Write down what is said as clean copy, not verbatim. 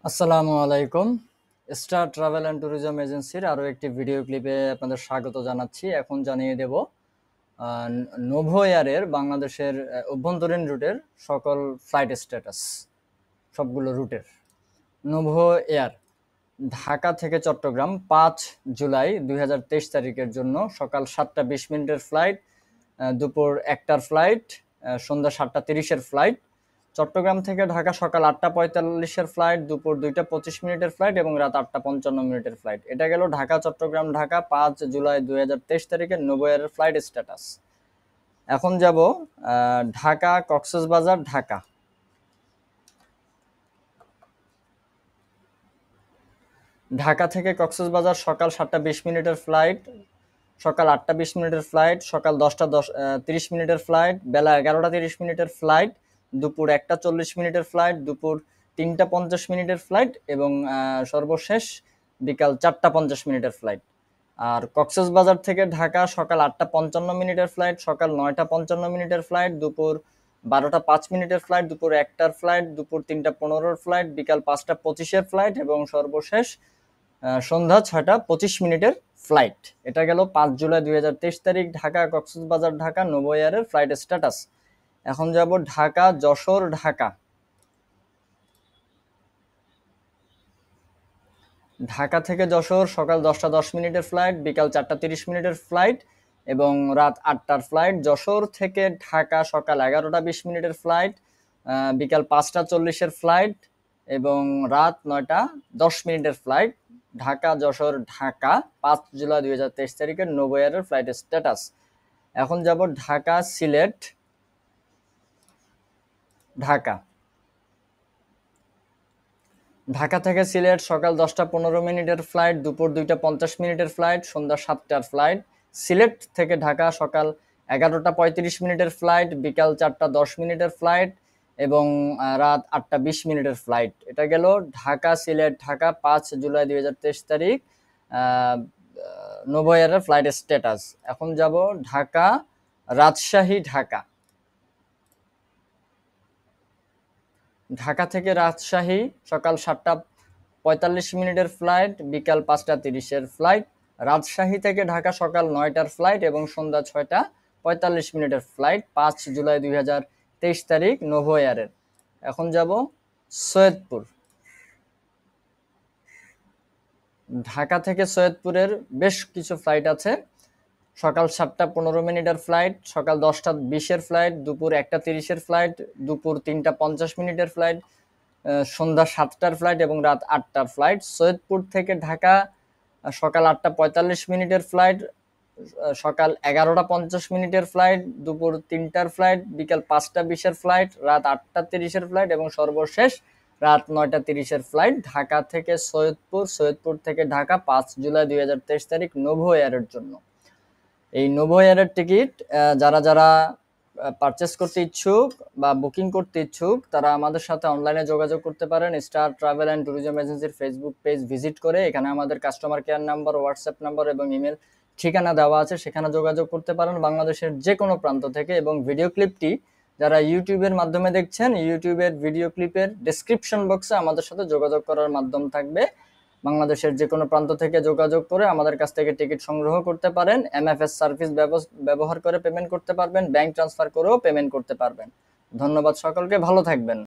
আসসালামু আলাইকুম। Star travel and tourism এজেন্সির আরও একটি ভিডিও ক্লিপে আপনাদের স্বাগত জানাচ্ছি। এখন জানিয়ে দেব নোভো এয়ারের বাংলাদেশের অভ্যন্তরীণ রুটের সকল ফ্লাইট স্ট্যাটাস, সবগুলো রুটের। নোভো এয়ার ঢাকা থেকে চট্টগ্রাম 5 জুলাই 2023 তারিখের জন্য সকাল 7টা 20 মিনিটের ফ্লাইট, দুপুর 1টার ফ্লাইট, সন্ধ্যা 7টা 30-এর ফ্লাইট। চট্টগ্রাম থেকে ঢাকা সকাল 8টা 45-এর ফ্লাইট, দুপুর 2টা 25 মিনিটের ফ্লাইট এবং রাত 8টা 55 মিনিটের ফ্লাইট। এটা গেল ঢাকা চট্টগ্রাম ঢাকা 5 জুলাই 2023 তারিখের নোভো এয়ারের ফ্লাইট স্ট্যাটাস। এখন যাব ঢাকা কক্সবাজার ঢাকা। ঢাকা থেকে কক্সবাজার সকাল 7টা 20 মিনিটের ফ্লাইট, সকাল 8টা 20 মিনিটের ফ্লাইট, সকাল 10টা 30 মিনিটের ফ্লাইট, বেলা 11টা 30 মিনিটের ফ্লাইট, দুপুর 1টা 40 মিনিটের ফ্লাইট, দুপুর 3টা 50 মিনিটের ফ্লাইট এবং সর্বশেষ বিকাল 4টা 50 মিনিটের ফ্লাইট। আর কক্সবাজার থেকে ঢাকা সকাল 8টা 55 মিনিটের ফ্লাইট, সকাল 9টা 55 মিনিটের ফ্লাইট, দুপুর 12টা 5 মিনিটের ফ্লাইট, দুপুর 1টার ফ্লাইট, দুপুর 3টা 15-এর ফ্লাইট, বিকাল 5টা 25-এর ফ্লাইট এবং সর্বশেষ সন্ধ্যা 6টা 25 মিনিটের ফ্লাইট। এটা গেল 5 জুলাই 2023 তারিখ ঢাকা কক্সবাজার ঢাকা নোভো এয়ারের ফ্লাইট স্ট্যাটাস। এখন যাব ঢাকা যশোর ঢাকা। ঢাকা থেকে যশোর সকাল 10টা 10 মিনিটের ফ্লাইট, বিকাল 4টা 30 মিনিটের ফ্লাইট এবং রাত 8টার ফ্লাইট। যশোর থেকে ঢাকা সকাল 11টা 20 মিনিটের ফ্লাইট, বিকাল 5টা 40-এর ফ্লাইট এবং রাত 9টা 10 মিনিটের ফ্লাইট। ঢাকা যশোর ঢাকা 5 জুলাই 2023 তারিখের নোভো এয়ারের ফ্লাইট স্ট্যাটাস। এখন যাব ঢাকা সিলেট ঢাকা। ঢাকা থেকে সিলেট সকাল 10টা 15 মিনিটের ফ্লাইট, দুপুর 2টা 50 মিনিটের ফ্লাইট, সন্ধ্যা 7টার ফ্লাইট। সিলেট থেকে ঢাকা সকাল 11টা 35 মিনিটের ফ্লাইট, বিকাল 4টা 10 মিনিটের ফ্লাইট এবং রাত 8টা 20 মিনিটের ফ্লাইট। এটা গেল ঢাকা সিলেট ঢাকা 5 জুলাই 2023 তারিখ নোভো এয়ারের ফ্লাইট স্ট্যাটাস। এখন যাব ঢাকা রাজশাহী ঢাকা। ঢাকা থেকে রাজশাহী সকাল 7টা 45 মিনিটের ফ্লাইট, বিকাল 5টা 30-এর ফ্লাইট। রাজশাহী থেকে ঢাকা সকাল 9টার ফ্লাইট এবং সন্ধ্যা 6টা 45 মিনিটের ফ্লাইট, 5 জুলাই 2023 তারিখ নোভো এয়ারের। এখন যাব সৈয়দপুর। ঢাকা থেকে সৈয়দপুরের বেশ কিছু ফ্লাইট আছে। সকাল 7টা 15 মিনিটের ফ্লাইট, সকাল 10টা 20-এর ফ্লাইট, দুপুর 1টা 30-এর ফ্লাইট, দুপুর 3টা 50 মিনিটের ফ্লাইট, সন্ধ্যা 7টার ফ্লাইট এবং রাত 8টার ফ্লাইট। সৈয়দপুর থেকে ঢাকা সকাল 8টা 45 মিনিটের ফ্লাইট, সকাল 11টা 50 মিনিটের ফ্লাইট, দুপুর 3টার ফ্লাইট, বিকাল 5টা 20-এর ফ্লাইট, রাত 8টা 30-এর ফ্লাইট এবং সর্বশেষ রাত 9টা 30-এর ফ্লাইট। ঢাকা থেকে সৈয়দপুর, সৈয়দপুর থেকে ঢাকা 5 জুলাই 2023 তারিখ নোভো এয়ারের জন্য। এই নোভো এয়ারের টিকিট যারা যারা পারচেস করতে ইচ্ছুক বা বুকিং করতে ইচ্ছুক তারা আমাদের সাথে অনলাইনে যোগাযোগ করতে পারেন। স্টার ট্রাভেল অ্যান্ড ট্যুরিজম এজেন্সির ফেসবুক পেজ ভিজিট করে এখানে আমাদের customer care number, WhatsApp number এবং ইমেল ঠিকানা দেওয়া আছে, সেখানে যোগাযোগ করতে পারেন বাংলাদেশের যে কোনো প্রান্ত থেকে। এবং ভিডিও ক্লিপটি যারা ইউটিউবের মাধ্যমে দেখছেন, ইউটিউবের ভিডিও ক্লিপের ডেসক্রিপশন বক্সে আমাদের সাথে যোগাযোগ করার মাধ্যম থাকবে। বাংলাদেশের যে কোনো প্রান্ত থেকে যোগাযোগ করে আমাদের কাছ থেকে টিকিট সংগ্রহ করতে পারেন। এমএফএস সার্ভিস ব্যবহার করে পেমেন্ট করতে পারবেন, ব্যাংক ট্রান্সফার করেও পেমেন্ট করতে পারবেন। ধন্যবাদ সকলকে, ভালো থাকবেন।